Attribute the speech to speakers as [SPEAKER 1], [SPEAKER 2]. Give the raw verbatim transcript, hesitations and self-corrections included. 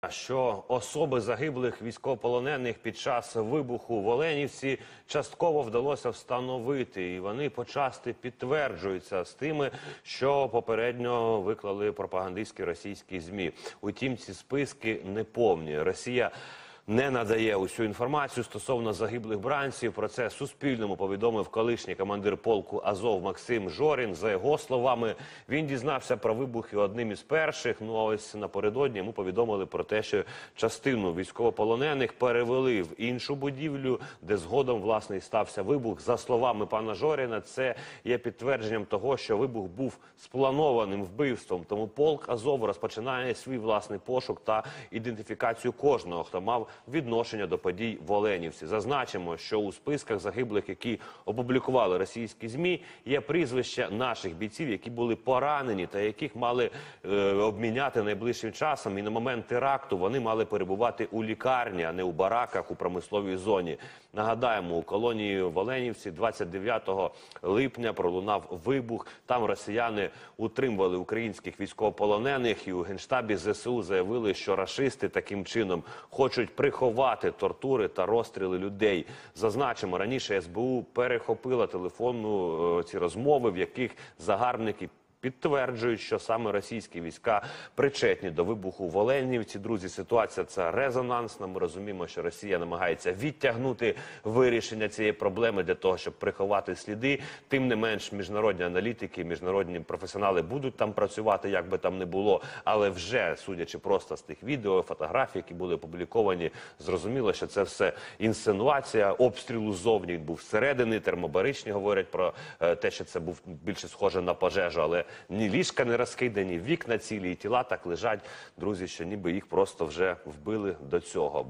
[SPEAKER 1] Що особи загиблих військовополонених під час вибуху в Оленівці частково вдалося встановити, і вони почасти підтверджуються з тими, що попередньо виклали пропагандистські російські ЗМІ. Утім, ці списки неповні. Росія не надає усю інформацію стосовно загиблих бранців. Про це Суспільному повідомив колишній командир полку Азов Максим Жорін. За його словами, він дізнався про вибухи одним із перших. Ну а ось напередодні йому повідомили про те, що частину військовополонених перевели в іншу будівлю, де згодом, власне, і стався вибух. За словами пана Жоріна, це є підтвердженням того, що вибух був спланованим вбивством. Тому полк Азов розпочинає свій власний пошук та ідентифікацію кожного, хто мав відношення до подій в Оленівці. Зазначимо, що у списках загиблих, які опублікували російські ЗМІ, є прізвища наших бійців, які були поранені та яких мали е, обміняти найближчим часом. І на момент теракту вони мали перебувати у лікарні, а не у бараках у промисловій зоні. Нагадаємо, у колонії в Оленівці двадцять дев'ятого липня пролунав вибух. Там росіяни утримували українських військовополонених, і у Генштабі ЗСУ заявили, що рашисти таким чином хочуть приховати тортури та розстріли людей. Зазначимо, раніше СБУ перехопила телефонну ці розмови, в яких загарбники підтверджують, що саме російські війська причетні до вибуху в Оленівці. Друзі, ситуація ця резонансна. Ми розуміємо, що Росія намагається відтягнути вирішення цієї проблеми для того, щоб приховати сліди. Тим не менш, міжнародні аналітики, міжнародні професіонали будуть там працювати, як би там не було. Але вже, судячи просто з тих відео, фотографій, які були опубліковані, зрозуміло, що це все інсценуація. Обстрілу ззовні він був всередини. Термобаричні говорять про те, що це був більше схоже на пожежу, але ні ліжка не розкидані, вікна цілі, і тіла так лежать, друзі, що ніби їх просто вже вбили до цього.